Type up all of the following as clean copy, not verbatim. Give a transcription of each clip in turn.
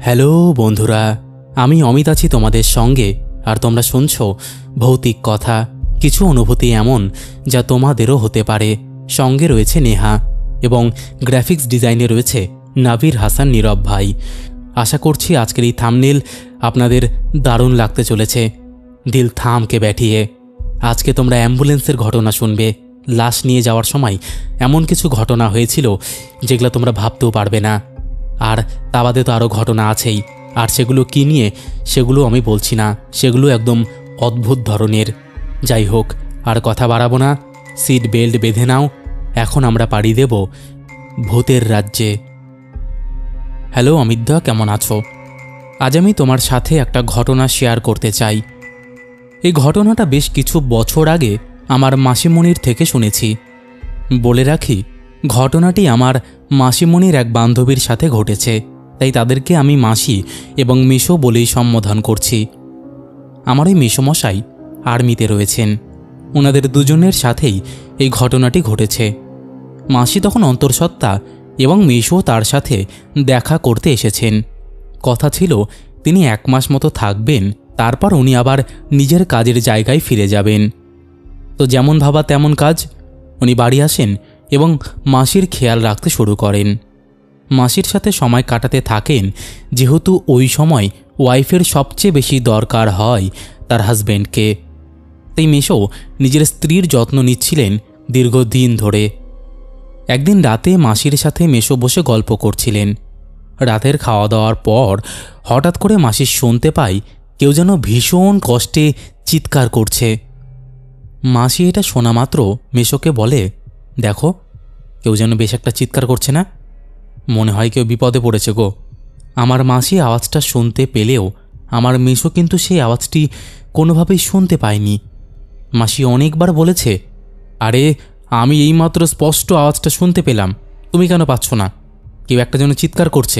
Hello বন্ধুরা, আমি অমিত আছি তোমাদের সঙ্গে। আর তোমরা শুনছো ভৌতিক কথা, কিছু অনুভূতি এমন যা তোমাদেরও হতে পারে। সঙ্গে রয়েছে নেহা এবং গ্রাফিক্স ডিজাইনে রয়েছে নাবির হাসান নীরব ভাই। আশা করছি আজকের এই থাম্বনেল আপনাদের দারুণ লাগতে চলেছে। দিল থামকে ব্যাঠিয়ে আজকে তোমরা অ্যাম্বুলেন্সের ঘটনা শুনবে। লাশ নিয়ে যাওয়ার সময় এমন কিছু ঘটনা হয়েছিল যেগুলো তোমরা ভাবতেও পারবে না। আর তা বাদে তো আরও ঘটনা আছেই, আর সেগুলো কী নিয়ে সেগুলো আমি বলছি না, সেগুলো একদম অদ্ভুত ধরনের। যাই হোক, আর কথা বাড়াবো না, সিট বেল্ট বেঁধে নাও, এখন আমরা পাড়ি দেব ভূতের রাজ্যে। হ্যালো অমিতদা, কেমন আছো? আজ আমি তোমার সাথে একটা ঘটনা শেয়ার করতে চাই। এই ঘটনাটা বেশ কিছু বছর আগে আমার মাসিমণির থেকে শুনেছি। বলে রাখি, ঘটনাটি আমার মাসিমণির এক বান্ধবীর সাথে ঘটেছে, তাই তাদেরকে আমি মাসি এবং মেসো বলেই সম্বোধন করছি। আমার ওই মেসোমশাই আর্মিতে রয়েছেন, ওনাদের দুজনের সাথেই এই ঘটনাটি ঘটেছে। মাসি তখন অন্তঃসত্ত্বা এবং মেসো তার সাথে দেখা করতে এসেছেন। কথা ছিল তিনি 1 মাস মতো থাকবেন, তারপর উনি আবার নিজের কাজের জায়গায় ফিরে যাবেন। তো যেমন ভাবা তেমন কাজ, উনি বাড়ি আসেন এবং মাসির খেয়াল রাখতে শুরু করেন। মাসির সাথে সময় কাটাতে থাকেন, যেহেতু ওই সময় ওয়াইফের সবচেয়ে বেশি দরকার হয় তার হাজব্যান্ডকে। তাই মেসো নিজের স্ত্রীর যত্ন নিচ্ছিলেন দীর্ঘদিন ধরে। একদিন রাতে মাসির সাথে মেসো বসে গল্প করছিলেন। রাতের খাওয়া দাওয়ার পর হঠাৎ করে মাসি শুনতে পায় কেউ যেন ভীষণ কষ্টে চিৎকার করছে। মাসি এটা শোনা মাত্র মেসোকে বলে, দেখো, কেউ যেন বেশ একটা চিৎকার করছে না? মনে হয় কেউ বিপদে পড়েছে গো। আমার মাসি আওয়াজটা শুনতে পেলেও আমার মেসো কিন্তু সেই আওয়াজটি কোনোভাবেই শুনতে পায়নি। মাসি অনেকবার বলেছে, আরে আমি এইমাত্র স্পষ্ট আওয়াজটা শুনতে পেলাম, তুমি কেন পাচ্ছ না? কেউ একটা যেন চিৎকার করছে।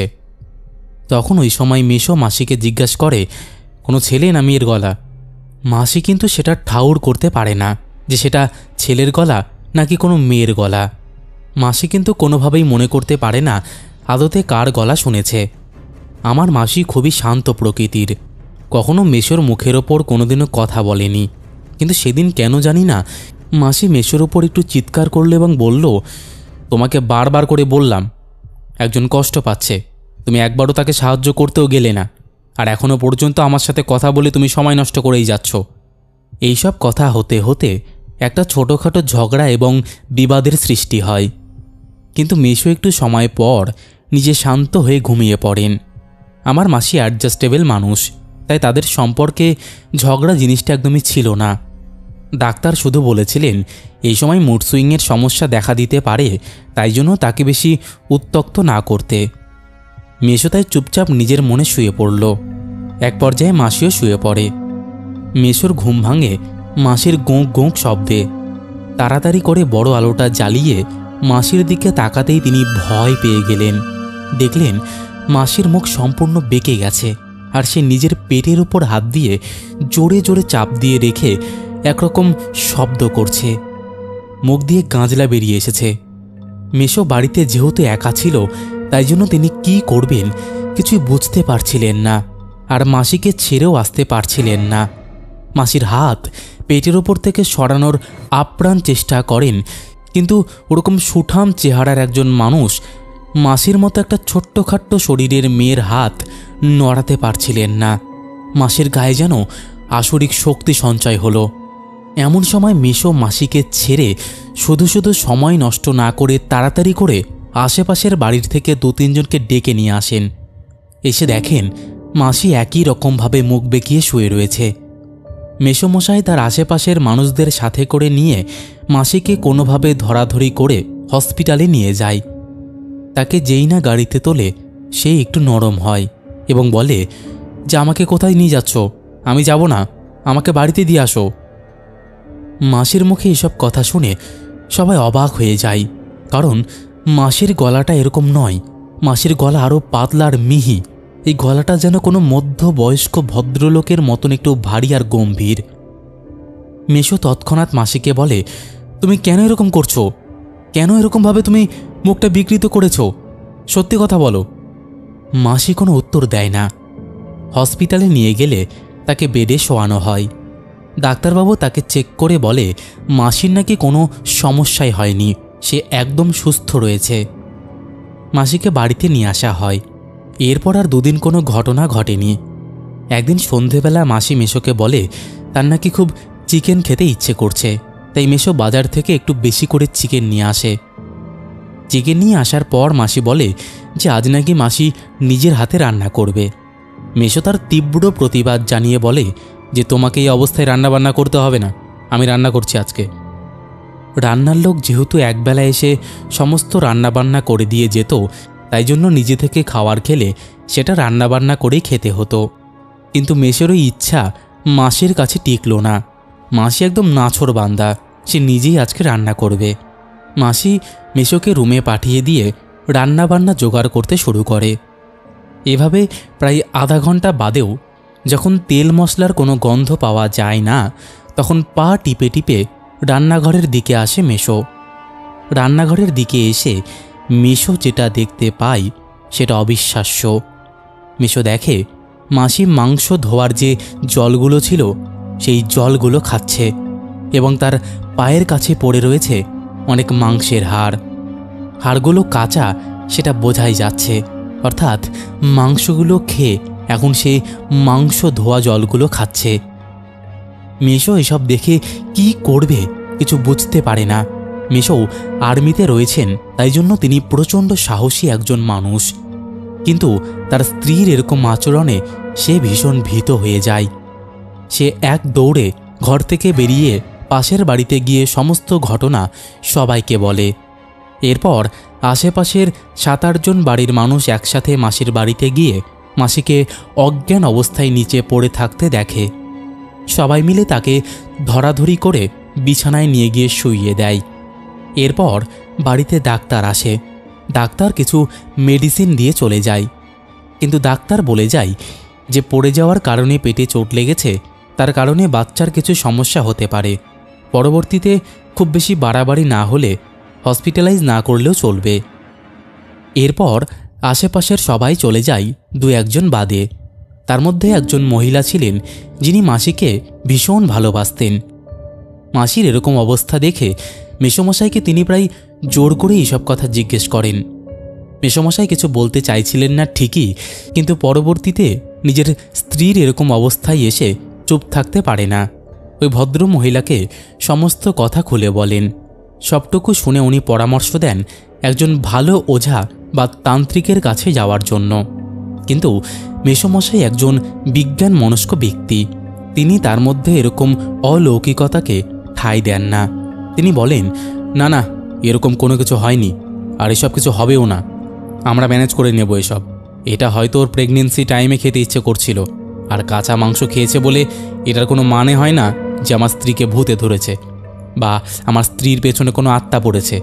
তখন ওই সময় মেসো মাসিকে জিজ্ঞাসা করে, কোনো ছেলে না মেয়ের গলা? মাসি কিন্তু সেটা ঠাউর করতে পারে না যে সেটা ছেলের গলা নাকি কোনো মেয়ের গলা। মাসি কিন্তু কোনোভাবেই মনে করতে পারে না আদতে কার গলা শুনেছে। আমার মাসি খুবই শান্ত প্রকৃতির, কখনো মেসোর মুখের ওপর কোনোদিনও কথা বলেনি। কিন্তু সেদিন কেন জানি না মাসি মেসোর ওপর একটু চিৎকার করল এবং বলল, তোমাকে বারবার করে বললাম একজন কষ্ট পাচ্ছে, তুমি একবারও তাকে সাহায্য করতেও গেলে না, আর এখনও পর্যন্ত আমার সাথে কথা বলে তুমি সময় নষ্ট করেই যাচ্ছ। এইসব কথা হতে হতে একটা ছোটোখাটো ঝগড়া এবং বিবাদের সৃষ্টি হয়। কিন্তু মেসো একটু সময় পর নিজে শান্ত হয়ে ঘুমিয়ে পড়েন। আমার মাসি অ্যাডজাস্টেবল মানুষ, তাই তাদের সম্পর্কে ঝগড়া জিনিসটা একদমই ছিল না। ডাক্তার শুধু বলেছিলেন এই সময় মুড সুইংয়ের সমস্যা দেখা দিতে পারে, তাই জন্য তাকে বেশি উত্ত্যক্ত না করতে। মেসো তাই চুপচাপ নিজের মনে শুয়ে পড়ল। এক পর্যায়ে মাসিও শুয়ে পড়ে। মেসোর ঘুম ভাঙে মাসির গোঁক গোঁক শব্দে। তাড়াতাড়ি করে বড় আলোটা জ্বালিয়ে মাসির দিকে তাকাতেই তিনি ভয় পেয়ে গেলেন। দেখলেন মাসির মুখ সম্পূর্ণ বেঁকে গেছে, আর সে নিজের পেটের উপর হাত দিয়ে জোরে জোরে চাপ দিয়ে রেখে একরকম শব্দ করছে। মুখ দিয়ে গাঁজলা বেরিয়ে এসেছে। মেসো বাড়িতে যেহেতু একা ছিল, তাই জন্য তিনি কী করবেন কিছুই বুঝতে পারছিলেন না, আর মাসিকে ছেড়েও আসতে পারছিলেন না। মাসির হাত পেটের ওপর থেকে সরানোর আপ্রাণ চেষ্টা করেন, কিন্তু ওরকম সুঠাম চেহারার একজন মানুষ মাসির মতো একটা ছোট্টখাট্ট শরীরের মেয়ের হাত নড়াতে পারছিলেন না। মাসির গায়ে যেন আসরিক শক্তি সঞ্চয় হলো। এমন সময় মেসো মাসিকে ছেড়ে শুধু শুধু সময় নষ্ট না করে তাড়াতাড়ি করে আশেপাশের বাড়ির থেকে 2-3 জনকে ডেকে নিয়ে আসেন। এসে দেখেন মাসি একই রকমভাবে মুখ বেঁকিয়ে শুয়ে রয়েছে। মেসোমশাই তার আশেপাশের মানুষদের সাথে করে নিয়ে মাসিকে কোনোভাবে ধরাধরি করে হসপিটালে নিয়ে যায়। তাকে যেই না গাড়িতে তোলে সে একটু নরম হয় এবং বলে যে, আমাকে কোথায় নিয়ে যাচ্ছ? আমি যাব না, আমাকে বাড়িতে দিয়ে আসো। মাসির মুখে এসব কথা শুনে সবাই অবাক হয়ে যায়, কারণ মাসির গলাটা এরকম নয়। মাসির গলা আরও পাতলার মিহি। এই গলাটা যেন কোনো মধ্যবয়স্ক ভদ্রলোকের মতন একটু ভারী আর গম্ভীর। মেসো তৎক্ষণাৎ মাসিকে বলে, তুমি কেন এরকম করছো? কেন এরকমভাবে তুমি মুখটা বিকৃত করেছো? সত্যি কথা বলো। মাসি কোনো উত্তর দেয় না। হসপিটালে নিয়ে গেলে তাকে বেডে শোয়ানো হয়। ডাক্তারবাবু তাকে চেক করে বলে মাসির নাকি কোনো সমস্যাই হয়নি, সে একদম সুস্থ রয়েছে। মাসিকে বাড়িতে নিয়ে আসা হয়। এরপর আর দুদিন কোনো ঘটনা ঘটেনি। একদিন সন্ধেবেলা মাসি মেশোকে বলে তার নাকি খুব চিকেন খেতে ইচ্ছে করছে, তাই মেশো বাজার থেকে একটু বেশি করে চিকেন নিয়ে আসে। চিকেন নিয়ে আসার পর মাসি বলে যে আজ নাকি মাসি নিজের হাতে রান্না করবে। মেশো তার তীব্র প্রতিবাদ জানিয়ে বলে যে তোমাকে এই অবস্থায় রান্নাবান্না করতে হবে না, আমি রান্না করছি আজকে। রান্নার লোক যেহেতু একবেলা এসে সমস্ত রান্নাবান্না করে দিয়ে যেত, তাই জন্য নিজে থেকে খাবার খেলে সেটা রান্নাবান্না করেই খেতে হতো। কিন্তু মেশোর ইচ্ছা মাসির কাছে টিকল না। মাসি একদম নাছোড়বান্দা, সে নিজেই আজকে রান্না করবে। মাসি মেশোকে রুমে পাঠিয়ে দিয়ে রান্নাবান্না জোগাড় করতে শুরু করে। এভাবে প্রায় আধা ঘন্টা বাদেও যখন তেল মশলার কোনো গন্ধ পাওয়া যায় না, তখন পা টিপে টিপে রান্নাঘরের দিকে আসে মেশো। রান্নাঘরের দিকে এসে মেশো যেটা দেখতে পায় সেটা অবিশ্বাস্য। মেশো দেখে মাসি মাংস ধোয়ার যে জলগুলো ছিল সেই জলগুলো খাচ্ছে এবং তার পায়ের কাছে পড়ে রয়েছে অনেক মাংসের হাড়। হাড়গুলো কাঁচা সেটা বোঝাই যাচ্ছে, অর্থাৎ মাংসগুলো খেয়ে এখন সে মাংস ধোয়া জলগুলো খাচ্ছে। মেশো এসব দেখে কি করবে কিছু বুঝতে পারে না। মেশো আর্মিতে রয়েছেন, তাই জন্য তিনি প্রচণ্ড সাহসী একজন মানুষ। কিন্তু তার স্ত্রীর এরকম আচরণে সে ভীষণ ভীত হয়ে যায়। সে এক দৌড়ে ঘর থেকে বেরিয়ে পাশের বাড়িতে গিয়ে সমস্ত ঘটনা সবাইকে বলে। এরপর আশেপাশের 7-8 জন বাড়ির মানুষ একসাথে মাসির বাড়িতে গিয়ে মাসিকে অজ্ঞান অবস্থায় নিচে পড়ে থাকতে দেখে। সবাই মিলে তাকে ধরাধরি করে বিছানায় নিয়ে গিয়ে শুইয়ে দেয়। এরপর বাড়িতে ডাক্তার আসে। ডাক্তার কিছু মেডিসিন দিয়ে চলে যায়, কিন্তু ডাক্তার বলে যায় যে পড়ে যাওয়ার কারণে পেটে চোট লেগেছে, তার কারণে বাচ্চার কিছু সমস্যা হতে পারে। পরবর্তীতে খুব বেশি বাড়াবাড়ি না হলে হসপিটালাইজ না করলেও চলবে। এরপর আশেপাশের সবাই চলে যায় 2-1 জন বাদে। তার মধ্যে একজন মহিলা ছিলেন যিনি মাসিকে ভীষণ ভালোবাসতেন। মাসির এরকম অবস্থা দেখে মেসোমশাইকে তিনি প্রায় জোর করে এইসব কথা জিজ্ঞেস করেন। মেসোমশাই কিছু বলতে চাইছিলেন না ঠিকই, কিন্তু পরবর্তীতে নিজের স্ত্রীর এরকম অবস্থায় এসে চুপ থাকতে পারে না। ওই ভদ্র মহিলাকে সমস্ত কথা খুলে বলেন। সবটুকু শুনে উনি পরামর্শ দেন একজন ভালো ওঝা বা তান্ত্রিকের কাছে যাওয়ার জন্য। কিন্তু মেসোমশাই একজন বিজ্ঞান মনস্ক ব্যক্তি, তিনি তার মধ্যে এরকম অলৌকিকতাকে ঠাঁই দেন না। তিনি বলেন, না না, এরকম কোনো কিছু হয়নি, আর এসব কিছু হবেও না, আমরা ম্যানেজ করে নেব এসব। এটা হয়তো ওর প্রেগনেন্সি টাইমে খেতে ইচ্ছে করছিল, আর কাঁচা মাংস খেয়েছে বলে এটার কোনো মানে হয় না যে আমার স্ত্রীকে ভূতে ধরেছে বা আমার স্ত্রীর পেছনে কোনো আত্মা পড়েছে।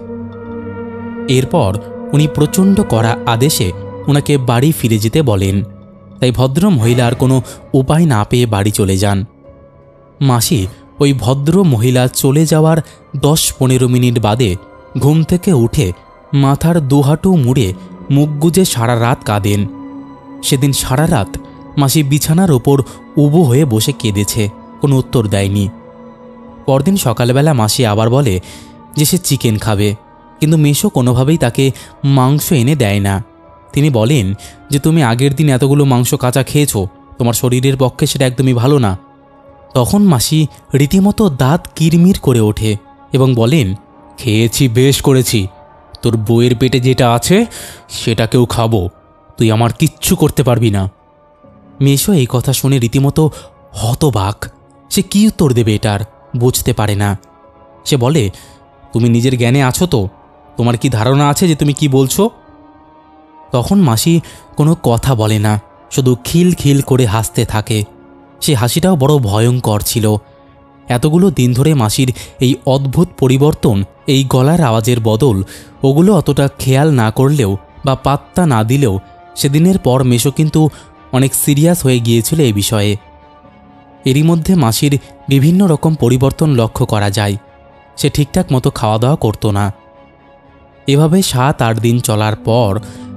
এরপর উনি প্রচণ্ড কড়া আদেশে ওনাকে বাড়ি ফিরে যেতে বলেন। তাই ভদ্র মহিলার কোনো উপায় না পেয়ে বাড়ি চলে যান। মাসি ওই ভদ্র মহিলা চলে যাওয়ার 10-15 মিনিট বাদে ঘুম থেকে উঠে মাথার দুহাঁটু মুড়ে মুখ গুজে সারা রাত কাঁদেন। সেদিন সারা রাত মাসি বিছানার ওপর উবু হয়ে বসে কেঁদেছে, কোনো উত্তর দেয়নি। পরদিন সকালবেলা মাসি আবার বলে যে সে চিকেন খাবে, কিন্তু মেশো কোনোভাবেই তাকে মাংস এনে দেয় না। তিনি বলেন যে তুমি আগের দিন এতগুলো মাংস কাঁচা খেয়েছ, তোমার শরীরের পক্ষে সেটা একদমই ভালো না। তখন মাসি রীতিমতো দাঁত কিরমির করে ওঠে এবং বলেন, খেয়েছি, বেশ করেছি, তোর বউয়ের পেটে যেটা আছে সেটাকেও খাবো, তুই আমার কিচ্ছু করতে পারবি না। মেশো এই কথা শুনে রীতিমতো হতবাক। সে কী উত্তর দেবে এটার বুঝতে পারে না। সে বলে, তুমি নিজের জ্ঞানে আছো তো? তোমার কি ধারণা আছে যে তুমি কি বলছো? তখন মাসি কোনো কথা বলে না, শুধু খিল খিল করে হাসতে থাকে। সে হাসিটাও বড় ভয়ঙ্কর ছিল। এতগুলো দিন ধরে মাসির এই অদ্ভুত পরিবর্তন, এই গলার আওয়াজের বদল, ওগুলো অতটা খেয়াল না করলেও বা পাত্তা না দিলেও সেদিনের পর মেশো কিন্তু অনেক সিরিয়াস হয়ে গিয়েছিল এই বিষয়ে। এরই মধ্যে মাসির বিভিন্ন রকম পরিবর্তন লক্ষ্য করা যায়। সে ঠিকঠাক মতো খাওয়া দাওয়া করতো না। এভাবে 7-8 দিন চলার পর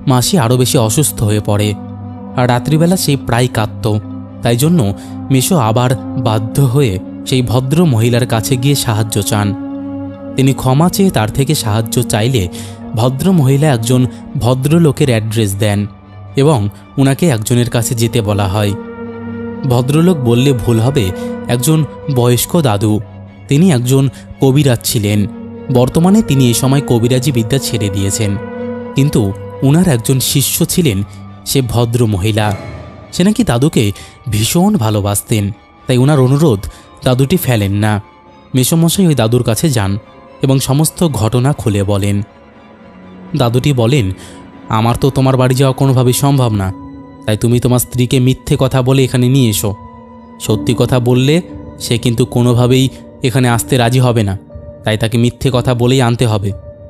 মাসি আরও বেশি অসুস্থ হয়ে পড়ে। আর রাত্রিবেলা সে প্রায় কাঁদত। তাই জন্য মেশো আবার বাধ্য হয়ে সেই ভদ্র মহিলার কাছে গিয়ে সাহায্য চান। তিনি ক্ষমা চেয়ে তার থেকে সাহায্য চাইলে ভদ্র মহিলা একজন ভদ্রলোকের অ্যাড্রেস দেন এবং উনাকে একজনের কাছে যেতে বলা হয়। ভদ্রলোক বললে ভুল হবে, একজন বয়স্ক দাদু। তিনি একজন কবিরাজ ছিলেন। বর্তমানে তিনি এই সময় কবিরাজি বিদ্যা ছেড়ে দিয়েছেন, কিন্তু উনার একজন শিষ্য ছিলেন সে ভদ্র মহিলা। সে নাকি দাদুকে ভীষণ ভালোবাসতেন, তাই উনার অনুরোধ দাদুটি ফেলেন না। মেসোমশাই ওই দাদুর কাছে যান এবং সমস্ত ঘটনা খুলে বলেন। দাদুটি বলেন, আমার তো তোমার বাড়ি যাওয়া কোনোভাবেই সম্ভব না, তাই তুমি তোমার স্ত্রীকে মিথ্যে কথা বলে এখানে নিয়ে এসো। সত্যি কথা বললে সে কিন্তু কোনোভাবেই এখানে আসতে রাজি হবে না, তাই তাকে মিথ্যে কথা বলেই আনতে হবে।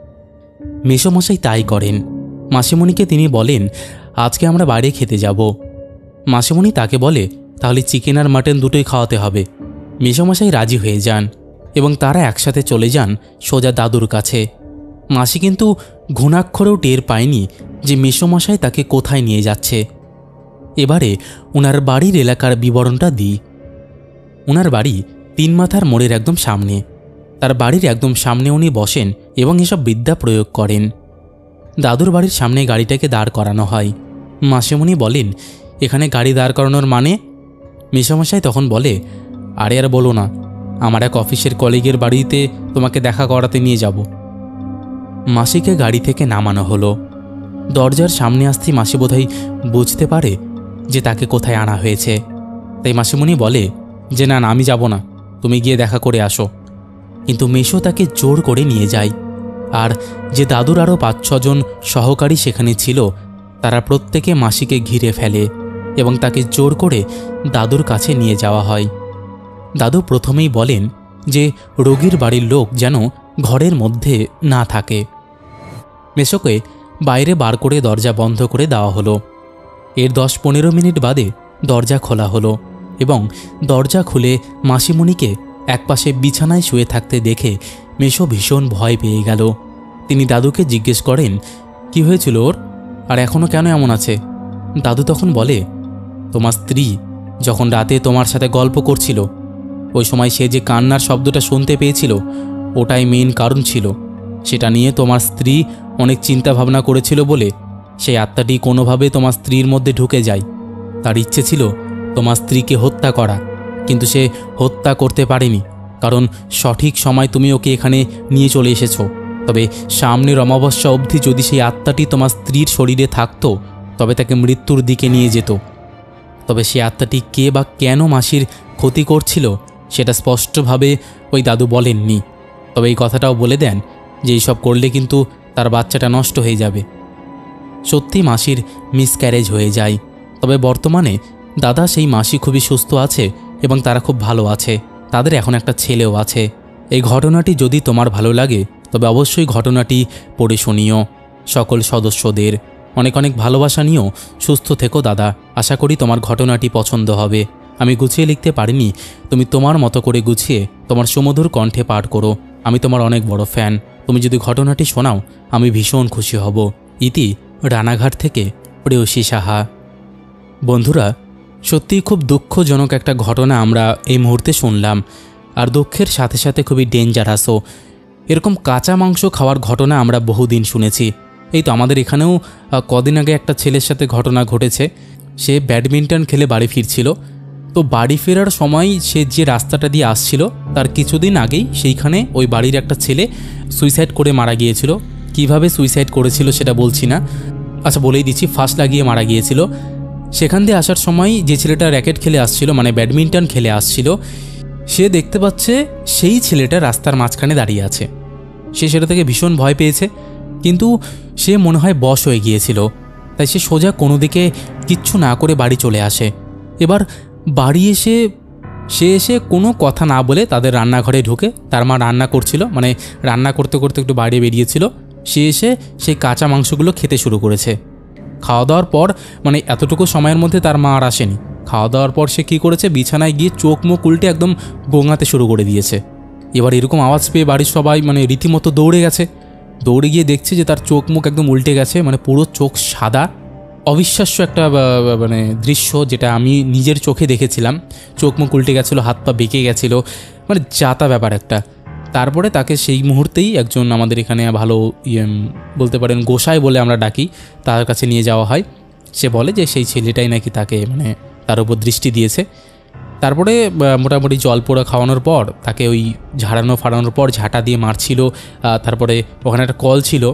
মেসোমশাই তাই করেন। মাসিমণিকে তিনি বলেন, আজকে আমরা বাইরে খেতে যাব। মাসিমণি তাকে বলে, তাহলে চিকেন আর মাটন দুটোই খাওয়াতে হবে। মেসোমশাই রাজি হয়ে যান এবং তারা একসাথে চলে যান সোজা দাদুর কাছে। মাসি কিন্তু ঘুণাক্ষরেও টের পায়নি যে মেসোমশাই তাকে কোথায় নিয়ে যাচ্ছে। এবারে ওনার বাড়ির এলাকার বিবরণটা দিই। ওনার বাড়ি 3 মাথার মোড়ের একদম সামনে। তার বাড়ির একদম সামনে উনি বসেন এবং এসব বিদ্যা প্রয়োগ করেন। দাদুর বাড়ির সামনে গাড়িটাকে দাঁড় করানো হয়। মাসিমণি বলেন, এখানে গাড়ি দাঁড় করানোর মানে? মেসোমশাই তখন বলে, আরে আর বলো না, আমার এক অফিসের কলিগের বাড়িতে তোমাকে দেখা করাতে নিয়ে যাব। মাসিকে গাড়ি থেকে নামানো হলো। দরজার সামনে আসতেই মাসি বোধহয় বুঝতে পারে যে তাকে কোথায় আনা হয়েছে। তাই মাসিমণি বলে যে, না আমি যাব না, তুমি গিয়ে দেখা করে আসো। কিন্তু মেশো তাকে জোর করে নিয়ে যায়। আর যে দাদুর আরও 5-6 জন সহকারী সেখানে ছিল, তারা প্রত্যেকে মাসিকে ঘিরে ফেলে এবং তাকে জোর করে দাদুর কাছে নিয়ে যাওয়া হয়। দাদু প্রথমেই বলেন যে রোগীর বাড়ির লোক যেন ঘরের মধ্যে না থাকে। মেশোকে বাইরে বার করে দরজা বন্ধ করে দেওয়া হলো। এর 10-15 মিনিট বাদে দরজা খোলা হলো এবং দরজা খুলে মাসিমণিকে একপাশে বিছানায় শুয়ে থাকতে দেখে মেশো ভীষণ ভয় পেয়ে গেল। তিনি দাদুকে জিজ্ঞেস করেন, কি হয়েছিল ওর, আর এখনও কেন এমন আছে? দাদু তখন বলে, তোমার স্ত্রী যখন রাতে তোমার সাথে গল্প করছিল, ওই সময় সে যে কান্নার শব্দটা শুনতে পেয়েছিল, ওটাই মেইন কারণ ছিল। সেটা নিয়ে তোমার স্ত্রী অনেক চিন্তা ভাবনা করেছিল বলে সেই আত্মাটি কোনোভাবে তোমার স্ত্রীর মধ্যে ঢুকে যায়। তার ইচ্ছে ছিল তোমার স্ত্রীকে হত্যা করা, কিন্তু সে হত্যা করতে পারেনি, কারণ সঠিক সময় তুমি ওকে এখানে নিয়ে চলে এসেছো। তবে সামনের অমাবস্যা অবধি যদি সেই আত্মাটি তোমার স্ত্রীর শরীরে থাকতো, তবে তাকে মৃত্যুর দিকে নিয়ে যেত। তবে সে আত্মাটি কে বা কেন মাসির ক্ষতি করছিল সেটা স্পষ্টভাবে ওই দাদু বলেননি। তবে এই কথাটাও বলে দেন যে এইসব করলে কিন্তু তার বাচ্চাটা নষ্ট হয়ে যাবে। সত্যি মাসির মিসক্যারেজ হয়ে যায়। তবে বর্তমানে দাদা সেই মাসি খুবই সুস্থ আছে এবং তারা খুব ভালো আছে। তাদের এখন একটা ছেলেও আছে। এই ঘটনাটি যদি তোমার ভালো লাগে তবে অবশ্যই ঘটনাটি পড়ে শুনিও। সকল সদস্যদের অনেক অনেক ভালোবাসা নিয়েও সুস্থ থেকো দাদা। আশা করি তোমার ঘটনাটি পছন্দ হবে। আমি গুছিয়ে লিখতে পারিনি, তুমি তোমার মতো করে গুছিয়ে তোমার সুমধুর কণ্ঠে পাঠ করো। আমি তোমার অনেক বড় ফ্যান। তুমি যদি ঘটনাটি শোনাও আমি ভীষণ খুশি হব। ইতি রানাঘাট থেকে প্রেয়সী সাহা। বন্ধুরা, সত্যিই খুব দুঃখজনক একটা ঘটনা আমরা এই মুহূর্তে শুনলাম। আর দুঃখের সাথে সাথে খুবই ডেঞ্জারাসও। এরকম কাঁচা মাংস খাওয়ার ঘটনা আমরা বহুদিন শুনেছি। এই তো আমাদের এখানেও কদিন আগে একটা ছেলের সাথে ঘটনা ঘটেছে। সে ব্যাডমিন্টন খেলে বাড়ি ফিরছিল। তো বাড়ি ফেরার সময় সে যে রাস্তাটা দিয়ে আসছিল তার কিছুদিন আগেই সেইখানে ওই বাড়ির একটা ছেলে সুইসাইড করে মারা গিয়েছিল। কিভাবে সুইসাইড করেছিল সেটা বলছি না, আচ্ছা বলেই দিচ্ছি, ফাঁস লাগিয়ে মারা গিয়েছিল। সেখান দিয়ে আসার সময় যে ছেলেটা র্যাকেট খেলে আসছিল, মানে ব্যাডমিন্টন খেলে আসছিল, সে দেখতে পাচ্ছে সেই ছেলেটা রাস্তার মাঝখানে দাঁড়িয়ে আছে। সে সেটা থেকে ভীষণ ভয় পেয়েছে, কিন্তু সে মনে হয় বশ হয়ে গিয়েছিল। তাই সে সোজা কোনো দিকে কিচ্ছু না করে বাড়ি চলে আসে। এবার বাড়ি এসে সে কোনো কথা না বলে তাদের রান্নাঘরে ঢুকে, তার মা রান্না করছিল, মানে রান্না করতে করতে একটু বাইরে বেরিয়েছিল, সে এসে সেই কাঁচা মাংসগুলো খেতে শুরু করেছে। খাওয়া দাওয়ার পর, মানে এতটুকু সময়ের মধ্যে তার মা আর আসেনি। খাওয়া দাওয়ার পর সে কী করেছে, বিছানায় গিয়ে চোখ মুখ উল্টে একদম গোঙাতে শুরু করে দিয়েছে। এবার এরকম আওয়াজ পেয়ে বাড়ির সবাই মানে রীতিমতো দৌড়ে গেছে দৌড়ে গিয়ে দেখছে যে তার চোখ মুখ একদম উল্টে গেছে, মানে পুরো চোখ সাদা। অবিশ্বাস্য একটা মানে দৃশ্য, যেটা আমি নিজের চোখে দেখেছিলাম। চোখ মুখ উল্টে গেছিলো, হাত পা বেঁকে গেছিলো, মানে যাতা ব্যাপার একটা। তারপরে তাকে সেই মুহূর্তেই একজন আমাদের এখানে ভালো বলতে পারেন গোসাই বলে আমরা ডাকি, তার কাছে নিয়ে যাওয়া হয়। সে বলে যে সেই ছেলেটাই নাকি তাকে মানে তার উপর দৃষ্টি দিয়েছে। তারপরে মোটামুটি জল পোড়া খাওয়ানোর পর তাকে ওই ফাড়ানোর পর ঝাঁটা দিয়ে মারছিল। তারপরে ওখানে একটা কল ছিল,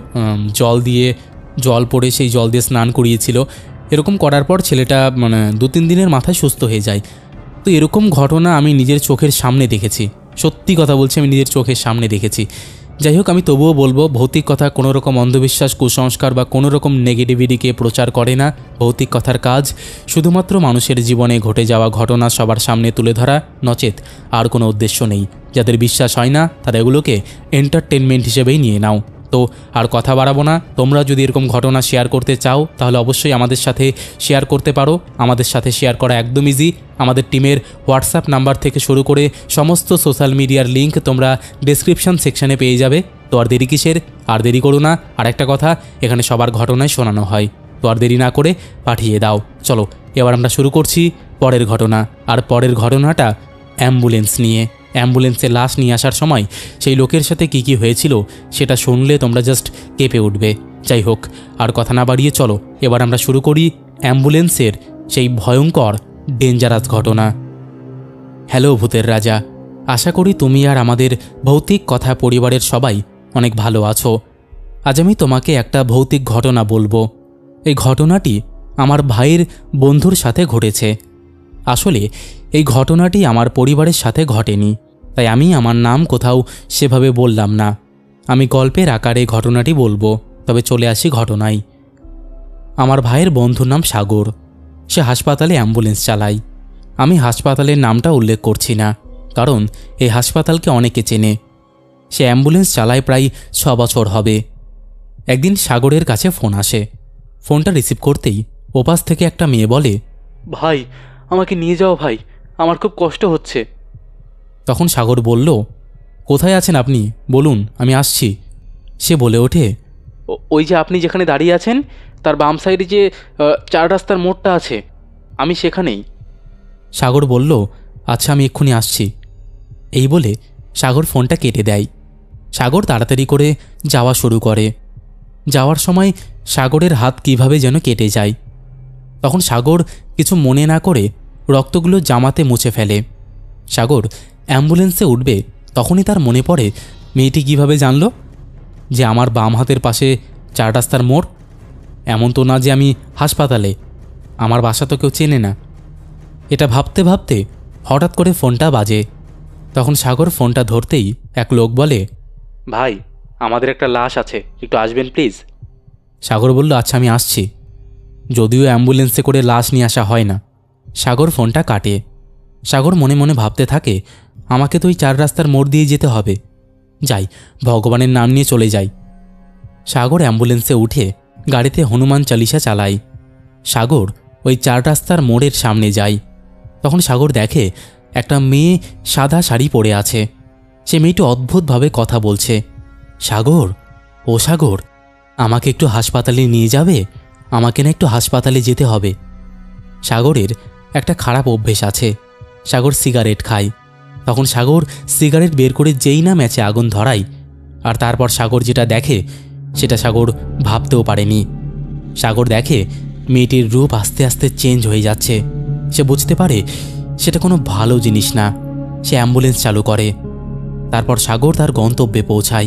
জল পড়ে সেই জল দিয়ে স্নান করিয়েছিল। এরকম করার পর ছেলেটা মানে 2-3 দিনের মাথায় সুস্থ হয়ে যায়। তো এরকম ঘটনা আমি নিজের চোখের সামনে দেখেছি, সত্যি কথা বলছি, আমি নিজের চোখের সামনে দেখেছি। যাই হোক, আমি তবুও বলবো ভৌতিক কথা কোনো রকম অন্ধবিশ্বাস, কুসংস্কার বা কোনো রকম নেগেটিভিটিকে প্রচার করে না। ভৌতিক কথার কাজ শুধুমাত্র মানুষের জীবনে ঘটে যাওয়া ঘটনা সবার সামনে তুলে ধরা, নচেত আর কোনো উদ্দেশ্য নেই। যাদের বিশ্বাস হয় না তারা এগুলোকে এন্টারটেনমেন্ট হিসেবেই নিয়ে নাও। তো আর কথা বাড়াবো না। তোমরা যদি এরকম ঘটনা শেয়ার করতে চাও তাহলে অবশ্যই আমাদের সাথে শেয়ার করতে পারো। আমাদের সাথে শেয়ার করা একদম ইজি। আমাদের টিমের হোয়াটসঅ্যাপ নাম্বার থেকে শুরু করে সমস্ত সোশ্যাল মিডিয়ার লিঙ্ক তোমরা ডেসক্রিপশন সেকশনে পেয়ে যাবে। তো আর দেরি কিসের, আর দেরি করো না। আর একটা কথা, এখানে সবার ঘটনায় শোনানো হয়, তো আর দেরি না করে পাঠিয়ে দাও। চলো এবার আমরা শুরু করছি পরের ঘটনা। আর পরের ঘটনাটা অ্যাম্বুলেন্স নিয়ে। অ্যাম্বুলেন্সে লাশ নিয়ে আসার সময় সেই লোকের সাথে কি হয়েছিল সেটা শুনলে তোমরা জাস্ট কেঁপে উঠবে। যাই হোক, আর কথা না বাড়িয়ে চলো এবার আমরা শুরু করি অ্যাম্বুলেন্সের সেই ভয়ঙ্কর ডেঞ্জারাস ঘটনা। হ্যালো ভূতের রাজা, আশা করি তুমি আর আমাদের ভৌতিক কথা পরিবারের সবাই অনেক ভালো আছো। আজ আমি তোমাকে একটা ভৌতিক ঘটনা বলবো। এই ঘটনাটি আমার ভাইয়ের বন্ধুর সাথে ঘটেছে। আসলে এই ঘটনাটি আমার পরিবারের সাথে ঘটেনি, তাই আমি আমার নাম কোথাও সেভাবে বললাম না। আমি গল্পের আকারে ঘটনাটি বলবো। তবে চলে আসি ঘটনায়। আমার ভাইয়ের বন্ধুর নাম সাগর। সে হাসপাতালে অ্যাম্বুলেন্স চালায়। আমি হাসপাতালের নামটা উল্লেখ করছি না, কারণ এই হাসপাতালকে অনেকে চেনে। সে অ্যাম্বুলেন্স চালায় প্রায় 6 বছর হবে। একদিন সাগরের কাছে ফোন আসে। ফোনটা রিসিভ করতেই ওপাশ থেকে একটা মেয়ে বলে, ভাই, আমাকে নিয়ে যাও ভাই, আমার খুব কষ্ট হচ্ছে। তখন সাগর বলল, কোথায় আছেন আপনি, বলুন, আমি আসছি। সে বলে ওঠে, ওই যে আপনি যেখানে দাঁড়িয়ে আছেন তার বাম সাইডে যে 4 রাস্তার মোড়টা আছে, আমি সেখানেই। সাগর বলল, আচ্ছা আমি এক্ষুনি আসছি। এই বলে সাগর ফোনটা কেটে দেয়। সাগর তাড়াতাড়ি করে যাওয়া শুরু করে। যাওয়ার সময় সাগরের হাত কিভাবে যেন কেটে যায়। তখন সাগর কিছু মনে না করে রক্তগুলো জামাতে মুছে ফেলে। সাগর অ্যাম্বুলেন্সে উঠবে, তখনই তার মনে পড়ে মেয়েটি কিভাবে জানল যে আমার বাম হাতের পাশে 4 রাস্তার মোড়। এমন তো না যে আমি হাসপাতালে, আমার বাসা তো কেউ চেনে না। এটা ভাবতে ভাবতে হঠাৎ করে ফোনটা বাজে। তখন সাগর ফোনটা ধরতেই এক লোক বলে, ভাই, আমাদের একটা লাশ আছে, একটু আসবেন প্লিজ। সাগর বলল, আচ্ছা আমি আসছি। যদিও অ্যাম্বুলেন্সে করে লাশ নিয়ে আসা হয় না। সাগর ফোনটা কাটে। সাগর মনে মনে ভাবতে থাকে, আমাকে তো ওই 4 রাস্তার মোড় দিয়ে যেতে হবে। যাই, ভগবানের নাম নিয়ে চলে যাই। সাগর অ্যাম্বুলেন্সে উঠে গাড়িতে হনুমান চালিসা চালায়। সাগর ওই 4 রাস্তার মোড়ের সামনে যায়। তখন সাগর দেখে একটা মেয়ে সাদা শাড়ি পরে আছে। সে মেয়েটি অদ্ভুতভাবে কথা বলছে। সাগর, ও সাগর, আমাকে একটু হাসপাতালে নিয়ে যাবে? আমাকে না একটু হাসপাতালে যেতে হবে। সাগরের একটা খারাপ অভ্যেস আছে, সাগর সিগারেট খায়। তখন সাগর সিগারেট বের করে যেই না ম্যাচে আগুন ধরায়, আর তারপর সাগর যেটা দেখে সেটা সাগর ভাবতেও পারেনি। সাগর দেখে মেয়েটির রূপ আস্তে আস্তে চেঞ্জ হয়ে যাচ্ছে। সে বুঝতে পারে সেটা কোনো ভালো জিনিস না। সে অ্যাম্বুলেন্স চালু করে। তারপর সাগর তার গন্তব্যে পৌঁছায়।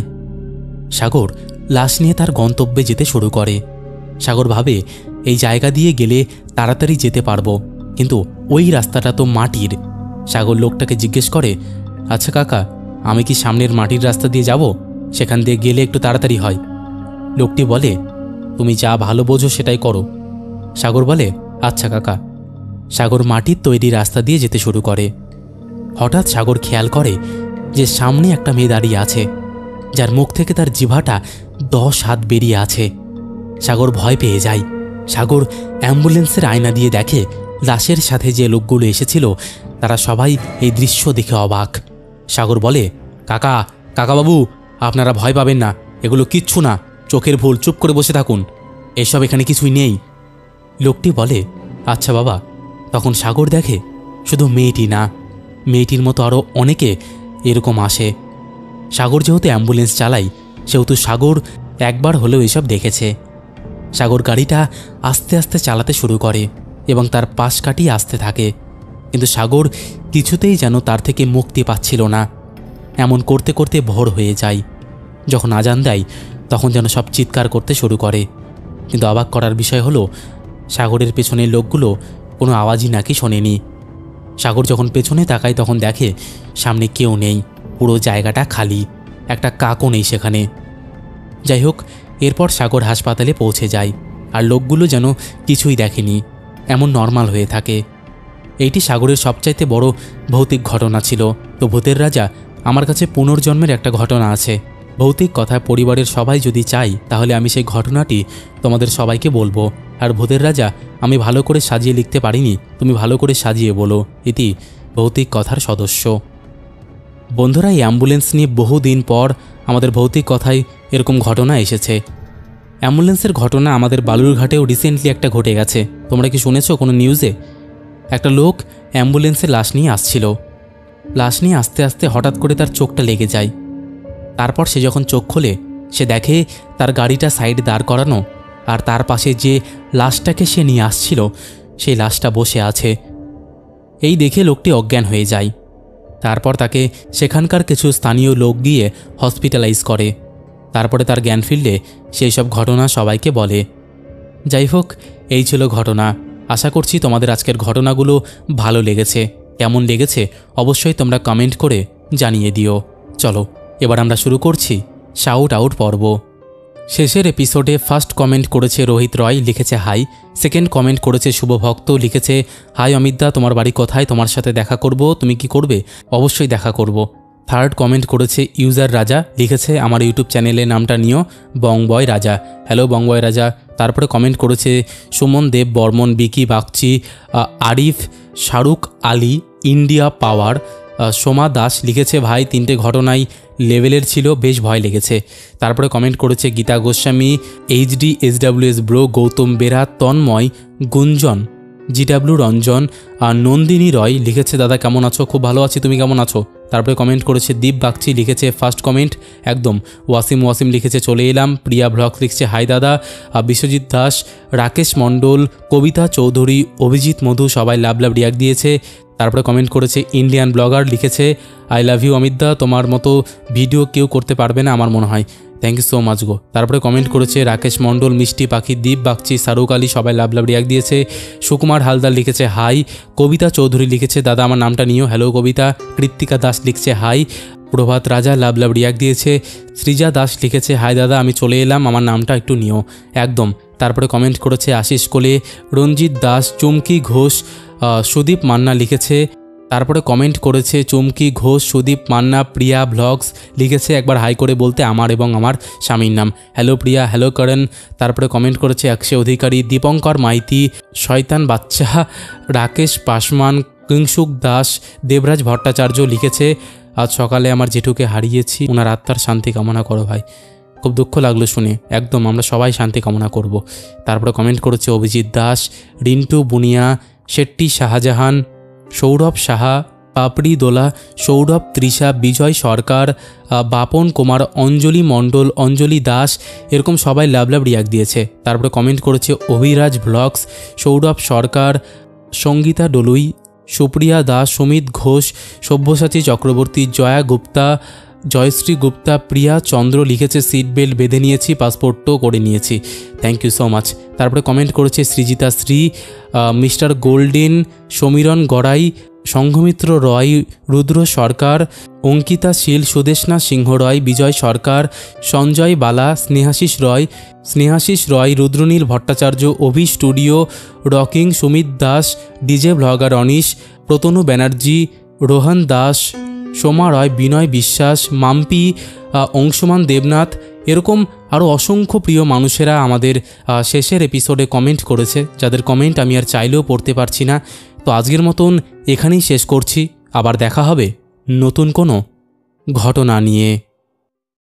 সাগর লাশ নিয়ে তার গন্তব্যে যেতে শুরু করে। সাগর ভাবে এই জায়গা দিয়ে গেলে তাড়াতাড়ি যেতে পারবো, কিন্তু ওই রাস্তাটা তো মাটির। সাগর লোকটাকে জিজ্ঞেস করে, আচ্ছা কাকা, আমি কি সামনের মাটির রাস্তা দিয়ে যাব? সেখান দিয়ে গেলে একটু তাড়াতাড়ি হয়। লোকটি বলে, তুমি যা ভালো বোঝো সেটাই করো। সাগর বলে, আচ্ছা কাকা। সাগর মাটির তৈরি রাস্তা দিয়ে যেতে শুরু করে। হঠাৎ সাগর খেয়াল করে যে সামনে একটা মেয়ে দাঁড়িয়ে আছে, যার মুখ থেকে তার জিভাটা 10 হাত বেরিয়ে আছে। সাগর ভয় পেয়ে যায়। সাগর অ্যাম্বুলেন্সের আয়না দিয়ে দেখে লাশের সাথে যে লোকগুলো এসেছিল তারা সবাই এই দৃশ্য দেখে অবাক। সাগর বলে, কাকা, কাকাবাবু, আপনারা ভয় পাবেন না, এগুলো কিচ্ছু না, চোখের ভুল, চুপ করে বসে থাকুন, এসব এখানে কিছুই নেই। লোকটি বলে, আচ্ছা বাবা। তখন সাগর দেখে শুধু মেয়েটি না, মেয়েটির মতো আরও অনেকে এরকম আসে। সাগর যেহেতু অ্যাম্বুলেন্স চালায়, সেহেতু সাগর একবার হলেও এসব দেখেছে। সাগর গাড়িটা আস্তে আস্তে চালাতে শুরু করে এবং তার পাশ কাটিয়ে আসতে থাকে, কিন্তু সাগর কিছুতেই যেন তার থেকে মুক্তি পাচ্ছিল না। এমন করতে করতে ভোর হয়ে যায়। যখন আজান দেয় তখন যেন সব চিৎকার করতে শুরু করে। কিন্তু অবাক করার বিষয় হলো, সাগরের পেছনের লোকগুলো কোনো আওয়াজই নাকি শোনেনি। সাগর যখন পেছনে তাকায় তখন দেখে সামনে কেউ নেই, পুরো জায়গাটা খালি, একটা কাকও নেই সেখানে। যাই হোক, এরপর সাগর হাসপাতালে পৌঁছে যায়, আর লোকগুলো যেন কিছুই দেখেনি, এমন নর্মাল হয়ে থাকে। এইটি সাগরের সবচাইতে বড় ভৌতিক ঘটনা ছিল। তো ভূতের রাজা, আমার কাছে পুনর্জন্মের একটা ঘটনা আছে। ভৌতিক কথা পরিবারের সবাই যদি চাই তাহলে আমি সেই ঘটনাটি তোমাদের সবাইকে বলবো। আর ভূতের রাজা, আমি ভালো করে সাজিয়ে লিখতে পারিনি, তুমি ভালো করে সাজিয়ে বলো। ইতি ভৌতিক কথার সদস্য। বন্ধুরা, এই অ্যাম্বুলেন্স নিয়ে বহুদিন পর আমাদের ভৌতিক কথায় এরকম ঘটনা এসেছে। অ্যাম্বুলেন্সের ঘটনা আমাদের বালুরঘাটেও রিসেন্টলি একটা ঘটে গেছে। তোমরা কি শুনেছো কোনো নিউজে? একটা লোক অ্যাম্বুলেন্সে লাশ নিয়ে আসছিল। লাশ নিয়ে আস্তে আস্তে হঠাৎ করে তার চোখটা লেগে যায়। তারপর সে যখন চোখ খোলে, সে দেখে তার গাড়িটা সাইডে দাঁড় করানো, আর তার পাশে যে লাশটাকে সে নিয়ে আসছিল সেই লাশটা বসে আছে। এই দেখে লোকটি অজ্ঞান হয়ে যায়। তারপর তাকে সেখানকার কিছু স্থানীয় লোক গিয়ে হসপিটালাইজ করে। তারপরে তার জ্ঞান ফিরলে সেই সব ঘটনা সবাইকে বলে। যাই হোক, এই ছিল ঘটনা। আশা করছি তোমাদের আজকের ঘটনাগুলো ভালো লেগেছে। কেমন লেগেছে অবশ্যই তোমরা কমেন্ট করে জানিয়ে দিও। চলো এবার আমরা শুরু করছি শাউট আউট পর্ব। শেষের এপিসোডে ফার্স্ট কমেন্ট করেছে রোহিত রয়, লিখেছে হাই। সেকেন্ড কমেন্ট করেছে শুভভক্ত, লিখেছে হাই অমিতদা, তোমার বাড়ি কোথায়, তোমার সাথে দেখা করব, তুমি কি করবে? অবশ্যই দেখা করব। থার্ড কমেন্ট করেছে ইউজার রাজা, লিখেছে আমার ইউটিউব চ্যানেলের নামটা নিও, বংবয় রাজা। হ্যালো বংবয় রাজা। তারপরে কমেন্ট করেছে সুমন দেব বর্মন, বিকি বাগচি, আরিফ, শাহরুখ আলী, ইন্ডিয়া পাওয়ার, সোমা দাস, লিখেছে ভাই তিনটে ঘটনাই লেভেলের ছিল, বেশ ভয় লেগেছে। তারপরে কমেন্ট করেছে Gita Goswami, HD SWS bro, Goutam Bera, Tanmoy, Gunjan, GW Ranjan, Nandini রয়, লিখেছে দাদা কেমন আছো? খুব ভালো আছি, তুমি কেমন আছো? তারপরে কমেন্ট করেছে দীপ বাগচি, লিখেছে ফার্স্ট কমেন্ট একদম। ওয়াসিম লিখেছে চলে এলাম। প্রিয়া ব্লগস লিখছে হাই দাদা। বিশ্বজিৎ দাস, রাকেশ মণ্ডল, কবিতা চৌধুরী, অভিজিৎ মধু, সবাই লাভ রিয়াক্ট দিয়েছে। তারপরে কমেন্ট করেছে ইন্ডিয়ান ব্লগার, লিখেছে আই লাভ ইউ অমিতদা, তোমার মতো ভিডিও কেউ করতে পারবে না আমার মনে হয়, থ্যাংক ইউ সো মাচ গো। তারপরে কমেন্ট করেছে রাকেশ মণ্ডল, মিষ্টি পাখি, দীপ বাগচি, শাহরুখ আলী, সবাই লাভ রিয়াক্ট দিয়েছে। সুকুমার হালদার লিখেছে হাই। কবিতা চৌধুরী লিখেছে দাদা আমার নামটা নিও, হ্যালো কবিতা। কৃত্তিকা দাস লিখছে হাই। প্রভাত রাজা লাভ রিয়াক্ট দিয়েছে। সৃজা দাস লিখেছে হাই দাদা, আমি চলে এলাম, আমার নামটা একটু নিও, একদম। তারপরে কমেন্ট করেছে আশিস কোলে, রঞ্জিত দাস, চুমকি ঘোষ, সুদীপ মান্না লিখেছে। তারপরে কমেন্ট করেছে চুমকি ঘোষ, সুদীপ মান্না, প্রিয়া ব্লগস, লিখেছে একবার হাই করে বলতে আমার এবং আমার স্বামীর নাম, হ্যালো প্রিয়া, হ্যালো করণ। তারপরে কমেন্ট করেছে অক্ষয় অধিকারী, দীপঙ্কর মাইতি, শয়তান বাচ্চা, রাকেশ পাসওয়ান, কিংসুক দাস, দেবরাজ ভট্টাচার্য, লিখেছে আজ সকালে আমার জেঠুকে হারিয়েছি, ওনার আত্মার শান্তি কামনা করো ভাই। খুব দুঃখ লাগলো শুনে, একদম আমরা সবাই শান্তি কামনা করব। তারপরে কমেন্ট করেছে অভিজিৎ দাস, রিন্টু বুনিয়া, শেট্টি শাহজাহান, সৌরভ সাহা, পাপড়ি দোলা, সৌরভ তৃষা, বিজয় সরকার, বাপন কুমার, অঞ্জলি মণ্ডল, অঞ্জলি দাস, এরকম সবাই লাভ রিয়াক্ট দিয়েছে। তারপরে কমেন্ট করেছে অভিরাজ ব্লগস, সৌরভ সরকার, সঙ্গীতা ডলুই, সুপ্রিয়া দাস, সুমিত ঘোষ, সব্যসাচী চক্রবর্তী, জয়া গুপ্তা, জয়শ্রী গুপ্তা, প্রিয়া চন্দ্র, লিখেছে সিট বেল্ট বেঁধে নিয়েছি, পাসপোর্টও করে নিয়েছি, থ্যাংক ইউ সো মাচ। তারপরে কমেন্ট করেছে Srijita Shree, mister golden, Samiran Garai, Sanghamitra Roy, Rudra Sarkar, Ankita Shil, Sudeshna Singha Roy, Bijoy Sarkar, Sanjay Bala, Snehashis Roy, Rudranil Bhattacharya, Abhi studio, rocking, Sumit Das, DJ blogger Anish, Pratanu Banerjee, Rohan Das, Soma Roy, Binoy Biswas, Mampi, Anshuman Debnath, এরকম আরও অসংখ্য প্রিয় মানুষেরা আমাদের শেষের এপিসোডে কমেন্ট করেছে, যাদের কমেন্ট আমি আর চাইলেও পড়তে পারছি না। তো আজকের মতন এখানেই শেষ করছি, আবার দেখা হবে নতুন কোনো ঘটনা নিয়ে।